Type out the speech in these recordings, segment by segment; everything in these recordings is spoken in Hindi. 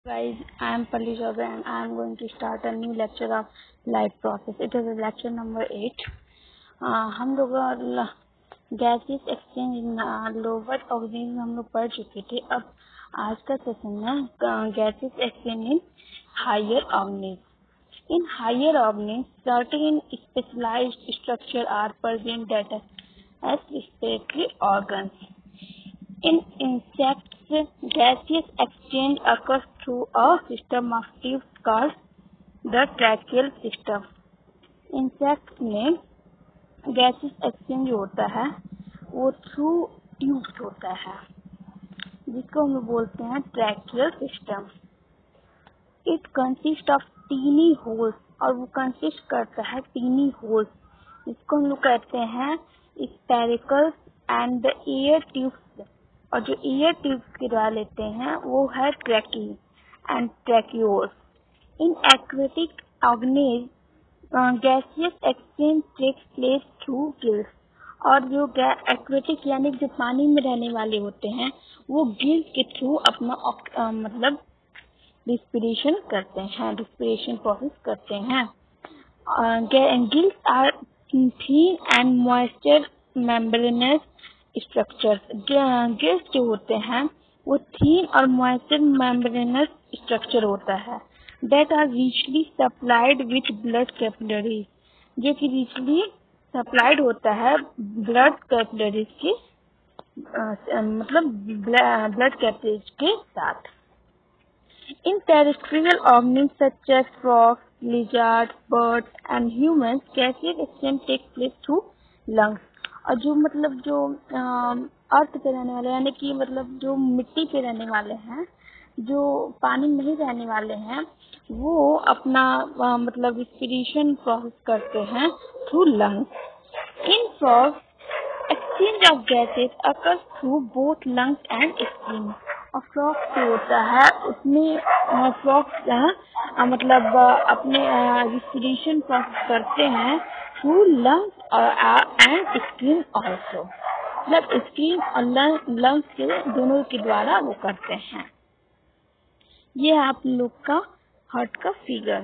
Guys, I am Palli Chaudhary and I am going to start a new lecture of life process. It is lecture number 8. हम लोग gases exchange in lower organism हम लोग पढ़ चुके थे. अब आज का सेशन है gases exchange in higher organism. In higher organisms, certain specialized structures are present that as respiratory organs. In insects, gaseous exchange occurs through a system of tubes called the tracheal system. Insects में gaseous exchange होता है वो through tubes होता है जिसको हम बोलते हैं tracheal system. It consists of teeny holes और वो consist करता है teeny holes जिसको हम लोग कहते हैं spiracles and the air tubes. और जो एयर ट्यूब्स गिरा लेते हैं वो है trachea and tracheoles. In aquatic organism gaseous exchange takes place through gills. और जो एक्वेटिक यानी जो पानी में रहने वाले होते हैं वो गिल्स के थ्रू अपना मतलब रिस्पिरेशन करते हैं, रिस्पिरेशन प्रोसेस करते हैं. Gills are thin and moisture membranous structures. Gills जो होते हैं वो थीन और मॉइस्चर मेम्ब्रेनस स्ट्रक्चर होता है that are richly supplied with blood capillaries, जो कि रिचली सप्लाइड होता है ब्लड कैपिलरीज के मतलब ब्लड कैपिलरीज के साथ. In terrestrial organisms such as frogs, lizards, birds and humans, gaseous exchange takes place through lungs. और जो मतलब जो अर्थ पे रहने वाले यानी कि मतलब जो मिट्टी पे रहने वाले हैं, जो पानी में नहीं रहने वाले हैं, वो अपना मतलब रिस्पिरेशन प्रोसेस करते हैं through lungs. In frogs exchange of gases occurs through both lungs and skin. और फ्रॉक्स जो होता है उसमें फ्रॉक्स मतलब अपने रिस्पिरेशन प्रोसेस करते हैं through lungs and skin also. मतलब स्किन और लंग्स के दोनों के द्वारा वो करते हैं. ये है आप लोग का हार्ट का figure.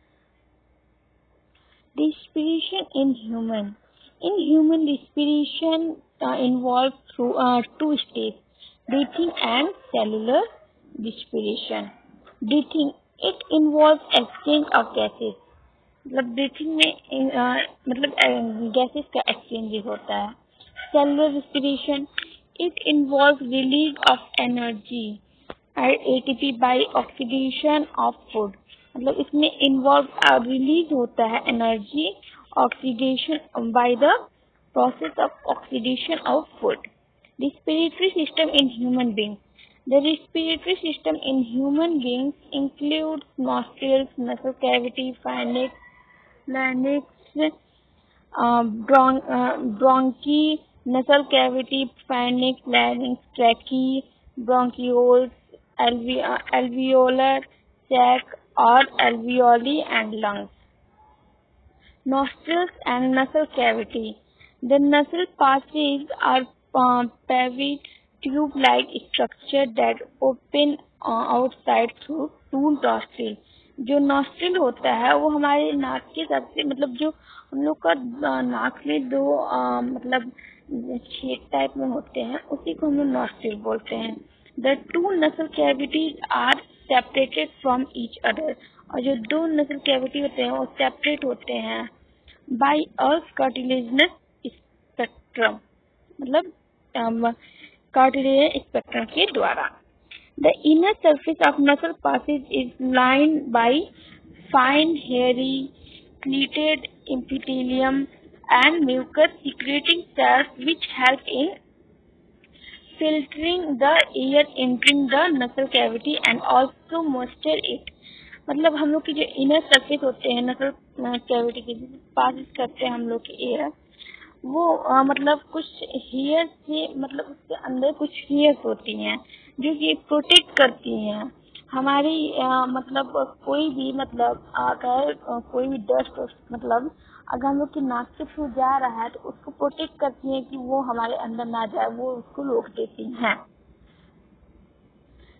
Respiration in human. In human, respiration involves through two stages: breathing and cellular respiration. Breathing, it involves exchange of gases. मतलब ब्रीथिंग में मतलब गैसेस का एक्सचेंज होता है. Cellular respiration, it involve release of energy ATP by oxidation of food. मतलब इसमें इन्वॉल्व रिलीज होता है energy oxidation by the process of oxidation of food. Respiratory system in human beings. The respiratory system in human beings includes nostrils, nasal cavity, pharynx, bronchi, nasal cavity, pharynx, larynx, trachea, bronchioles, alveolar sac or alveoli and lungs. Nostrils and nasal cavity. The nasal passages are paved tube-like structure that open outside through two nostrils. जो नॉस्ट्रिल होता है वो हमारे नाक के सबसे मतलब जो हम लोग का नाक में दो मतलब छेद टाइप में होते हैं उसी को हम लोग नॉस्ट्रिल बोलते हैं. The two nasal cavities are separated from each other. और जो दो नसल कैविटी होते हैं वो सेपरेट होते हैं बाय अ कार्टिलेजिनस स्पेक्ट्रम. मतलब कार्टिलेजिनस स्पेक्ट्रम के द्वारा. The inner surface of nasal passage is lined by fine hairy ciliated epithelium and mucus secreting cells which help in filtering the air entering the nasal cavity and also moisture it. मतलब हम लोग की जो इनर सरफेस होते हैं नसल कैविटी के पास करते हैं हम लोग की एयर वो मतलब कुछ हेयर से मतलब उसके अंदर कुछ हेयर्स होती हैं जो कि प्रोटेक्ट करती हैं हमारी मतलब कोई भी मतलब अगर कोई भी डस्ट मतलब अगर हम लोग की नाक के थ्रू जा रहा है तो उसको प्रोटेक्ट करती हैं कि वो हमारे अंदर ना जाए, वो उसको रोक देती हैं.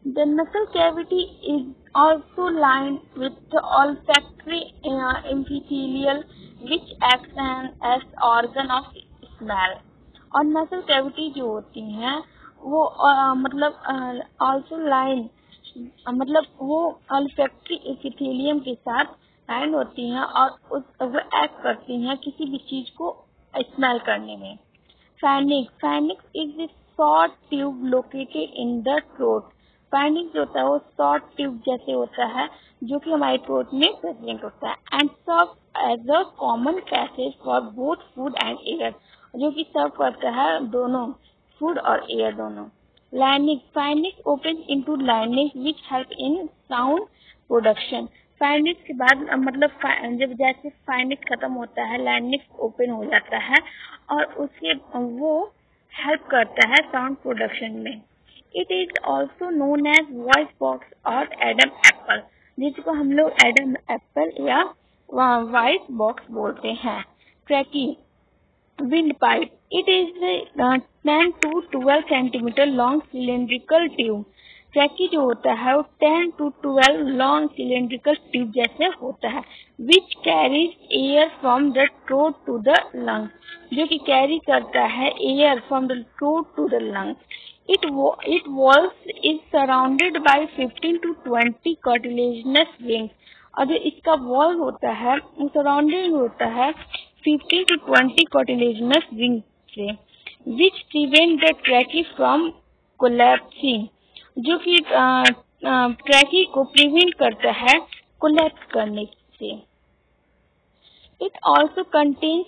The nasal cavity is also lined with the olfactory epithelium, which acts as organ of smell. और nasal cavity जो होती हैं वो मतलब also line मतलब वो olfactory epithelium के साथ लाइन होती हैं और वो एक्ट करती हैं किसी भी चीज को स्मेल करने में। Pharynx is a short tube located in the throat. Pharynx जो होता है वो शॉर्ट ट्यूब जैसे होता है जो कि हमारे थ्रोट में प्रेजेंट होता है and serve as a common passage for both food and air, जो कि सर्व करता है दोनों फूड और एयर दोनों। Pharynx opens into larynx which help in sound production. फाइनिक्स के बाद मतलब जब जैसे फाइनिक्स खत्म होता है लाइनिक्स ओपन हो जाता है और उसके वो हेल्प करता है साउंड प्रोडक्शन में। It is also known as voice box और एडम एप्पल, जिसको हम लोग एडम एप्पल या वॉइस बॉक्स बोलते हैं। ट्रैकी windpipe. It is a 10 to 12 centimeter long cylindrical tube. ट्रैकी जो होता है वो 10 to 12 long cylindrical tube जैसे होता है which carries air from the throat to the lungs, जो कि कैरी करता है air from the throat to the lungs. It walls is surrounded by 15 to 20 cartilaginous wings. और जो इसका वॉल होता है वो सराउंडेड होता है 15 to 20 cartilaginous wings से, which prevent the trachea from collapsing, जो कि ट्रैकी को प्रिवेंट करता है कोलैप्स करने से। It also contains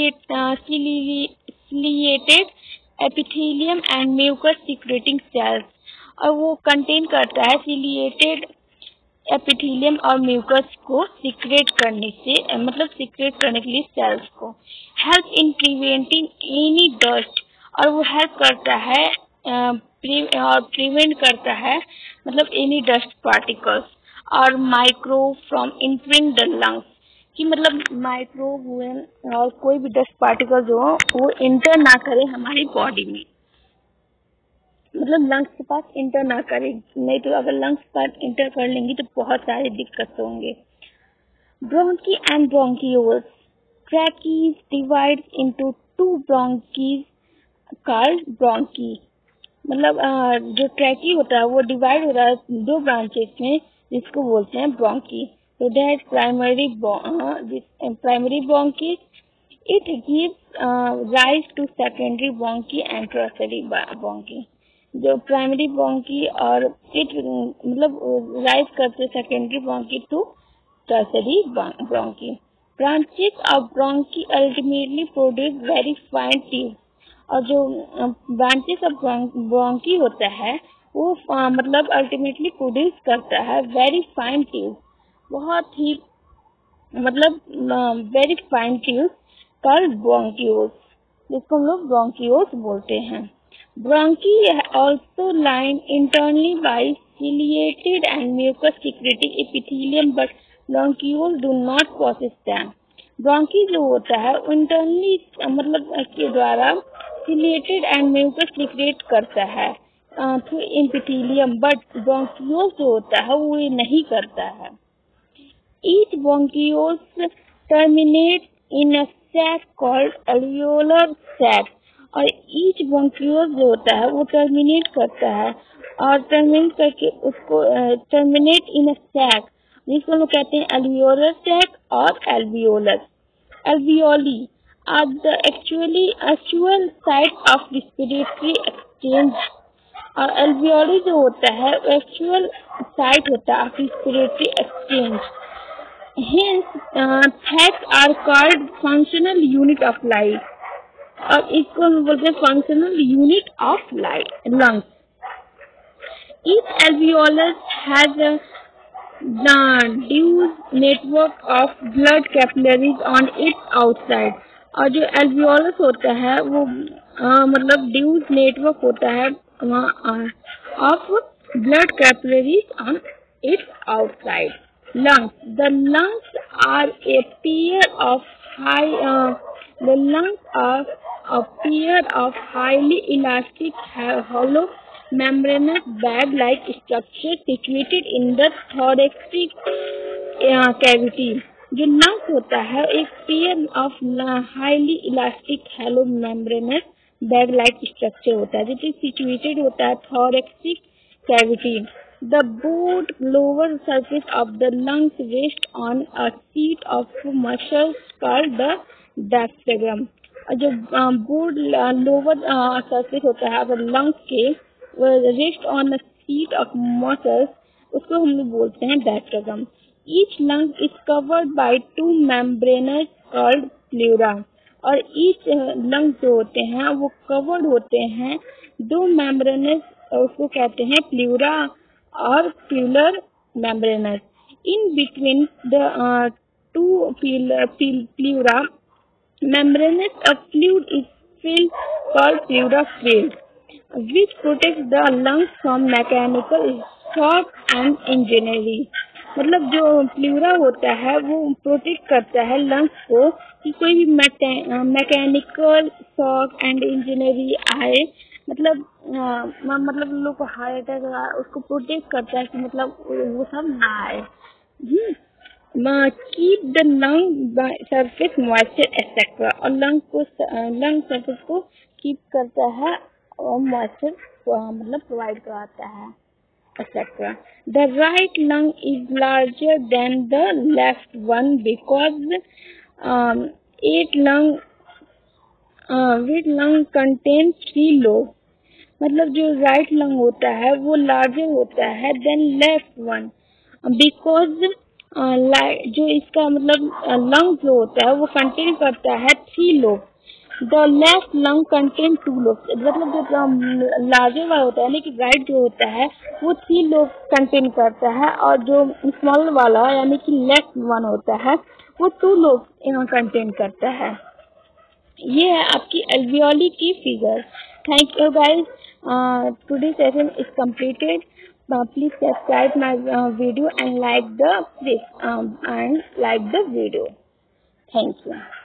ciliated epithelium and mucus secreting cells, और वो कंटेन करता है ciliated एपिथेलियम और म्यूकस को सीक्रेट करने से मतलब सीक्रेट करने के लिए सेल्स को। Help in preventing any dust, और वो हेल्प करता है और प्रिवेंट करता है मतलब एनी डस्ट पार्टिकल्स और micro from entering the lungs, कि मतलब माइक्रोब हुए और कोई भी डस्ट पार्टिकल जो हो वो इंटर ना करे हमारी बॉडी में, मतलब लंग्स के पास इंटर ना करे, नहीं तो अगर लंग्स के पास इंटर कर लेंगी तो बहुत सारे दिक्कत होंगे। Bronchi and bronchioles. Tracheas divide into 2 bronchi called bronchi, मतलब जो ट्रैकी होता है वो डिवाइड हो रहा है 2 ब्रांचेस में जिसको बोलते हैं ब्रोंकी। तो that primary bronchi, it gives rise to secondary bronchi and tertiary bronchi. जो प्राइमरी ब्रोंकी और इट मतलब राइज करते secondary bronchi to tertiary bronchi. Branches of bronchi ultimately produce very fine tube, और जो ब्रांचेस ऑफ ब्रोंकी होता है वो मतलब अल्टीमेटली प्रोड्यूस करता है वेरी फाइन ट्यूब, बहुत ही मतलब very fine tube called bronchioles, जिसको हम लोग ब्रोंकियोल्स बोलते हैं। Bronchi also lined internally by ciliated and mucus secreting epithelium, but bronchioles do not possess them. Bronchi जो होता है इंटरनली मतलब के द्वारा ciliated and mucus secrete करता है थ्रू epithelium, बट bronchioles जो होता है वो ये नहीं करता है। Each bronchioles terminates in a sac called alveolar sac, और ईच ब्रोंकियोल जो होता है वो टर्मिनेट करता है और टर्मिनेट करके उसको टर्मिनेट इन अ सैक, जिसको हम कहते हैं एल्वियोलर सैक और alveolus. Alveoli are the actual site of respiratory exchange, और एल्वियोली जो होता है एक्चुअल साइट होता है of respiratory exchange. Hence, sacs are called functional unit of life, और इसको हम बोलते हैं functional unit of lungs. Each alveolus has a diffuse network of blood capillaries on its outside, और जो alveolus होता है वो मतलब diffuse network होता है of blood capillaries on its outside. Lungs. The lungs are a pair of highly elastic hollow membranous bag-like structure situated in the thoracic cavity. जो लंग्स होता है एक pair of highly elastic hollow membranous bag like structure होता है जो सिचुएटेड होता है thoracic cavity. The broad lower surface of the lungs rests on a sheet of muscles called the diaphragm. जो बोर्ड लोअर सरफेस होता है अगर लंग्स के rest on sheet of muscles उसको हम लोग बोलते हैं diaphragm. Each lung is covered by two membranous called pleura और ईच लंग जो होते हैं वो कवर्ड होते हैं दो मेम्ब्रेनस उसको कहते हैं प्लूरा और pleural membranous. In between the two pleura membranous fluid is filled called pleural fluid, which protects the lungs from mechanical shock and injury. मतलब जो प्लूरा होता है वो प्रोटेक्ट करता है लंग्स को कि कोई भी मैकेनिकल शॉक एंड इंजरी आए मतलब लोग को हार्ट अटैक उसको प्रोटेक्ट करता है कि मतलब वो सब ना आए. Keep the lung surface moisture etcetera और लंग सरफेस को कीप करता है और मॉइस्चर मतलब प्रोवाइड कराता है etcetera. The right lung is larger than the left one because at lung contain 3 lobe. मतलब जो राइट लंग होता है वो लार्जर होता है देन लेफ्ट वन बिकॉज जो इसका मतलब लंग जो होता है वो कंटेन करता है 3 lobe. The left lung contain 2 lobe. मतलब जो लार्जर वाला होता है लेकिन राइट जो होता है वो 3 लोब कंटेन करता है और जो स्मॉल वाला यानी कि लेफ्ट वन होता है वो 2 लोब कंटेन करता है. ये है आपकी alveoli की figure. Thank you guys. Today's session is completed. Please subscribe my video and like the video. Thank you.